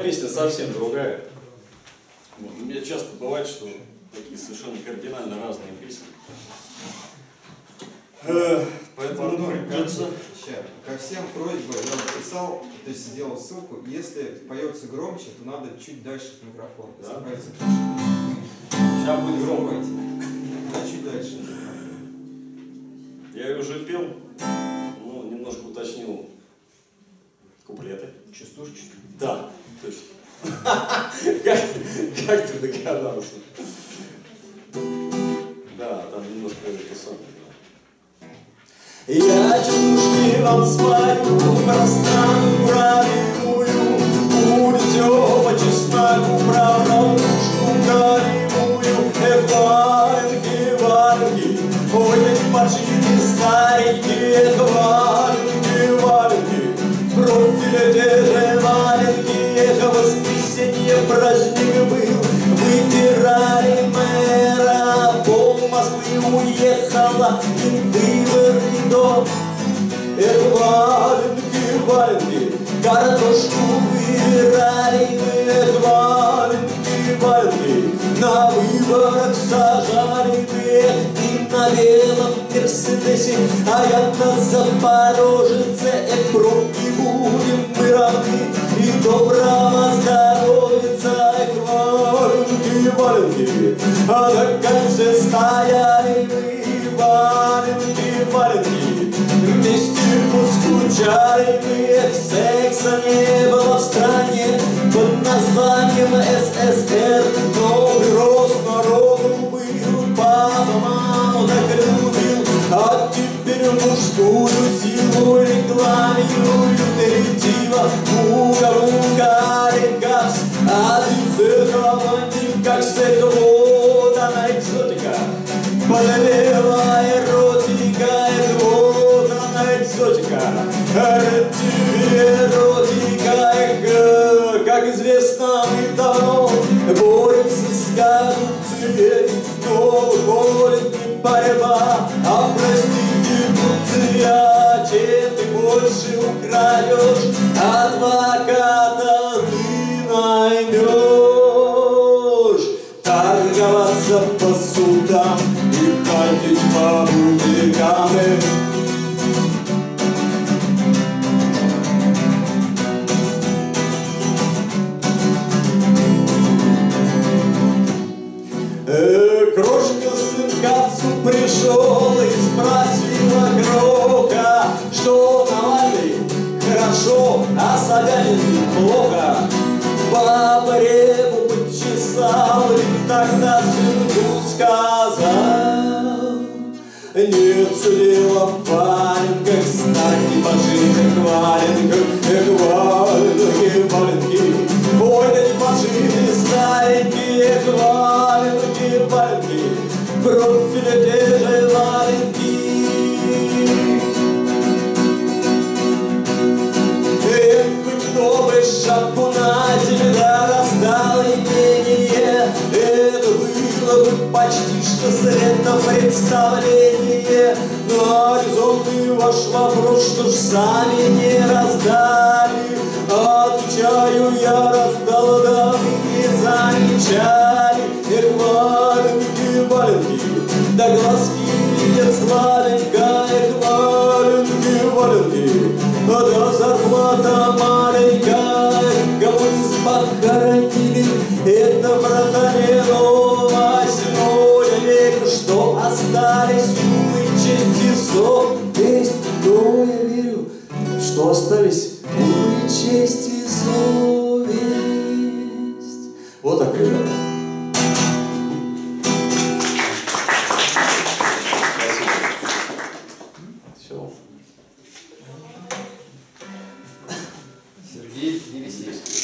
песня совсем другая. У меня часто бывает, что такие совершенно кардинально разные песни. Поэтому придется... Ко всем просьбы я написал, то есть сделал ссылку. Если поется громче, то надо чуть дальше от микрофона. Да? Сейчас будет громко. Да, чуть дальше. Я ее уже пел, но немножко уточнил куплеты. Частушечки? Да, точно. Как ты догадался? Да, там немножко это самое. Я чушки вам спою, пространную равную, улицу по чесноку, правнушку голевую. Валенки, валенки, ой, да не поджили старенькие, валенки, валенки, в профиле те же валенки, в воскресенье праздник был, выбирали мэра, пол Москвы уехала, и выбор дом. Валенки, валенки, картошку выбирали, валенки, валенки, на выборах сажали и на белом Мерседесе, а я на Запорожце, пробки будем мы равны, и доброго здоровья, валенки, валенки, а на конце стояли мы, валенки, валенки, вместе поскучали мы, секса не было в стране под названием СССР, но рост народу был, папа маму так любил, а теперь мужскую силу рекламируют директива, уга-уга, рекапс, а без этого никак с этого она экзотика, болела эротика, вот она экзотика, эротика, как известно, мы давно боремся с коррупцией, но выходит не борьба, а проституция, чем ты больше украдешь, адвоката ты наймешь, торговаться по судам и ходить по бутикам. Крошка сын к отцу пришел и спросила Гроха, что Навальный хорошо, а Собянин плохо. По бреву почесал и тогда сынку сказал: нет дела в валенках, знаки пожитых валенках, валенки, валенки, ой, да не пожитые старенькие валенки, валенки, в профиле те же валенки. Эх, бы кто бы шапку надел, да раздал имение, это было бы почти что светопредставление. На резонный ваш вопрос, что ж сами не раздали, отвечаю, я раздал, да вы не замечали. Эх, валенки, валенки, да глазки видят славенько, эх, валенки, валенки, да зарплата маленькая, кого из похоронили, это братане новостной век, что остались умы, честь и совесть, но я верю, что остались умы, честь и совесть. Вот так, ребята. Все. Сергей Елисеевский.